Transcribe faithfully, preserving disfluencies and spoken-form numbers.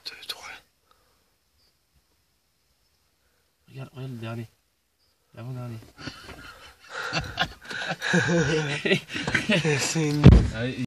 deux, trois. Regarde, regarde le dernier. L'avant-dernier. C'est une... Allez.